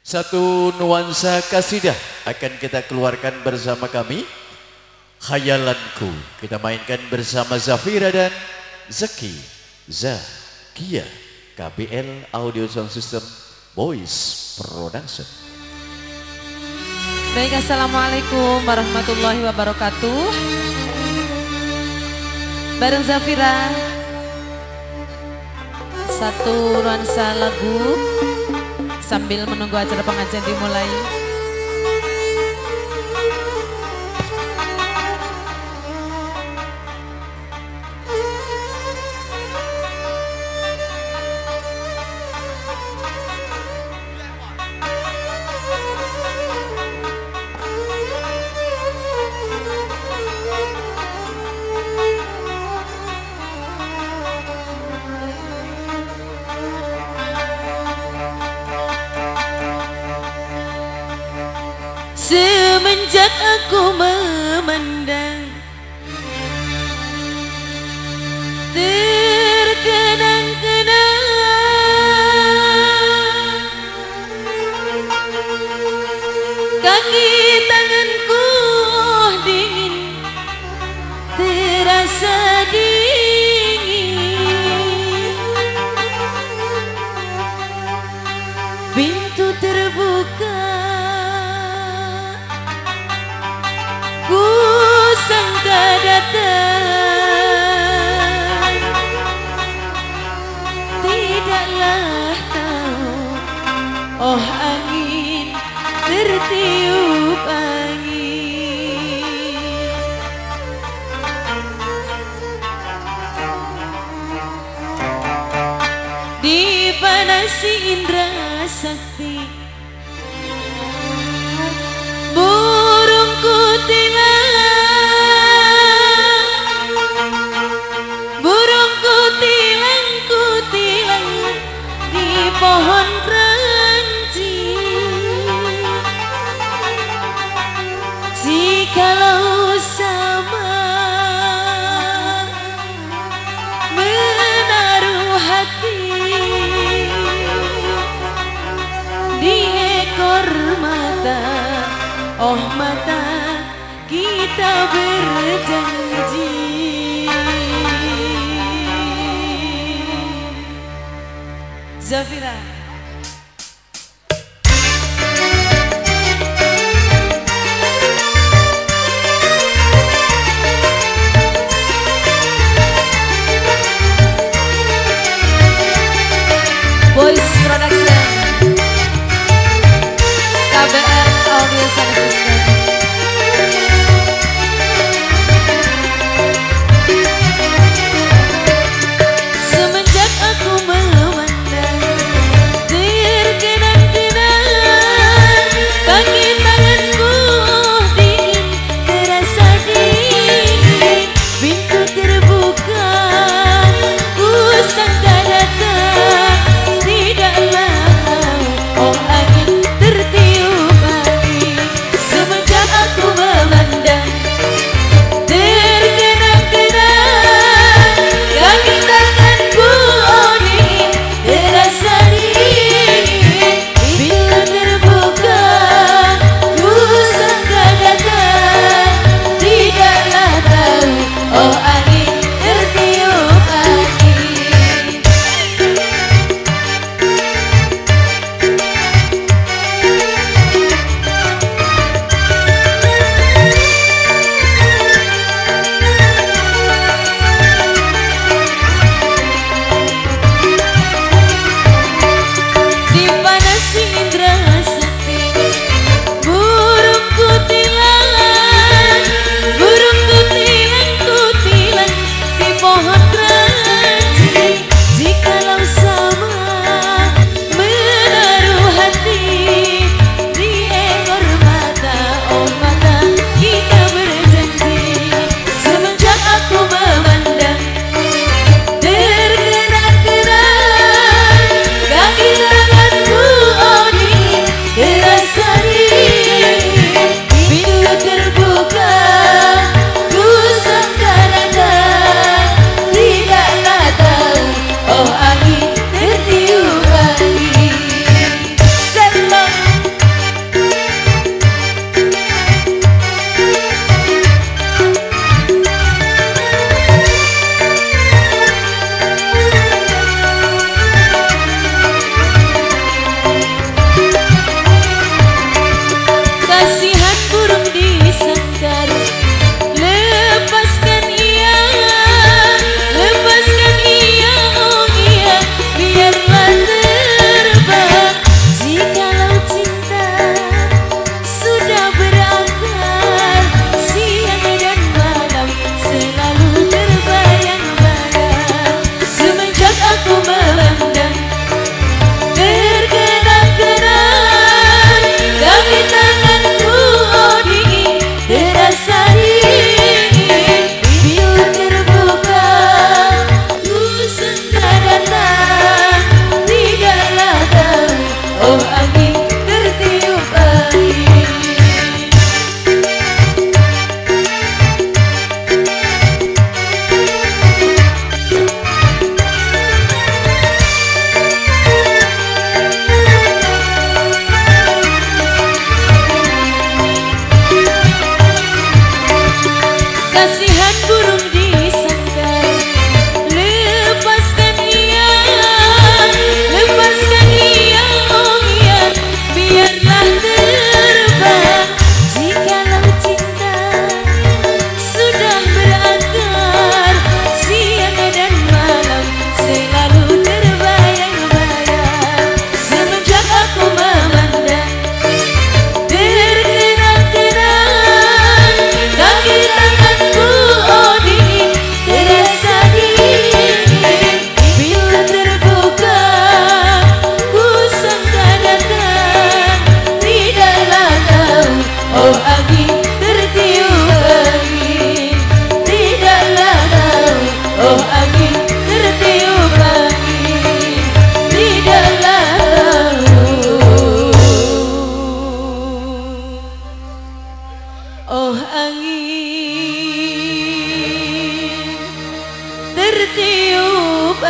Satu nuansa kasidah akan kita keluarkan bersama kami. Khayalanku kita mainkan bersama Zafira dan Zaki Zakia, KBL Audio Sound System Voice Production. Baik, assalamualaikum warahmatullahi wabarakatuh. Bareng Zafira, satu nuansa lagu sambil menunggu acara pengajian dimulai. Semenjak aku memandang, terkenang-kenang kaki tanganku dingin, terasa dingin. Pintu terbuka, ku sangka datang, tidaklah tahu, oh angin tertiup angin. Dipanasi indra sakti, burungku tilang di pohon kranji. Jikalau sama menaruh hati di ekor mata, oh mata kita berjanji. Zafira. Voice Production, KBL Audio Sound System. Semenjak aku memandang, angin tertiup angin. Kasihan burung di sangkar, lepaskan ia, oh ia, biarlah terbang. Jikalau cinta sudah berakar, siang dan malam selalu terbayang-bayang. Semenjak aku memandang terkenang-kenang kaki tanganku, oh dingin, terasa dingin. Bila terbuka ku sangka datang, tidaklah tahu, oh angin tertiup angin. Tidaklah tahu, oh angin tertiup angin. Tidaklah tahu, oh angin tertiup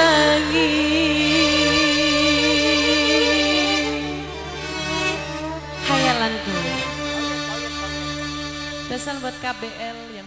angin. Khayalanku spesial buat KBL ya.